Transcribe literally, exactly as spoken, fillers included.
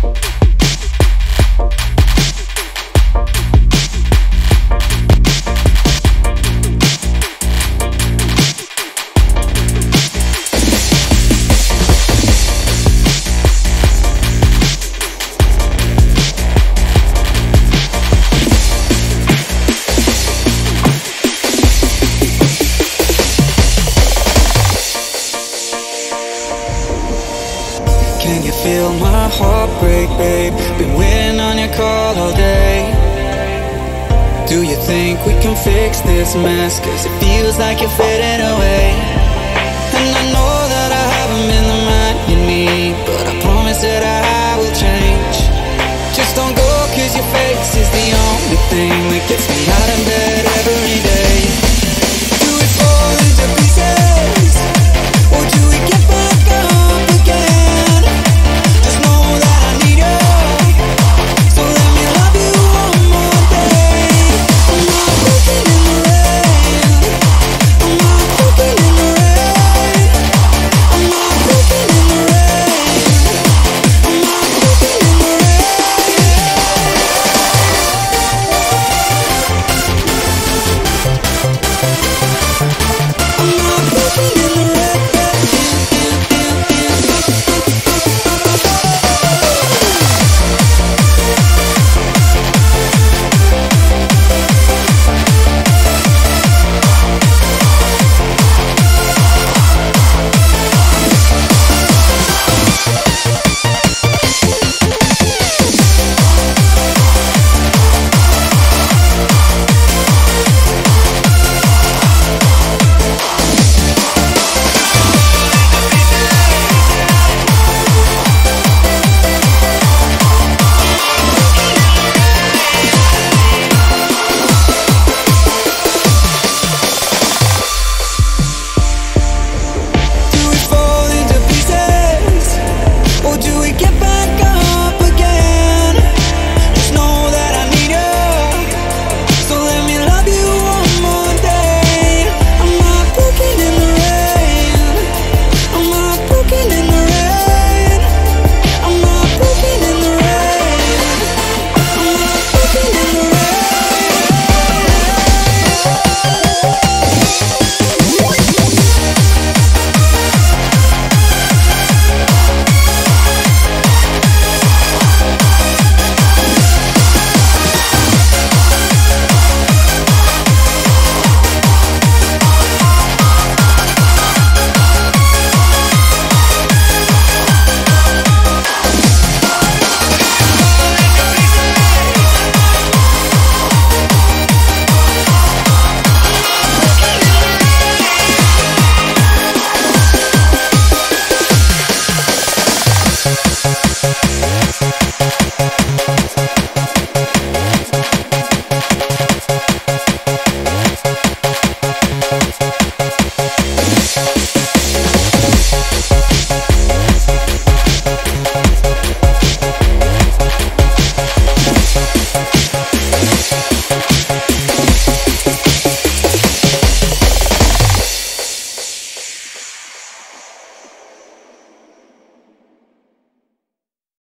Can you feel my heart break, babe? Been waiting on your call all day. Do you think we can fix this mess? Cause it feels like you're fading away. And I know that I haven't been the man you need, but I promise that I will change. Just don't go, cause your face is the only thing that gets me out of bed.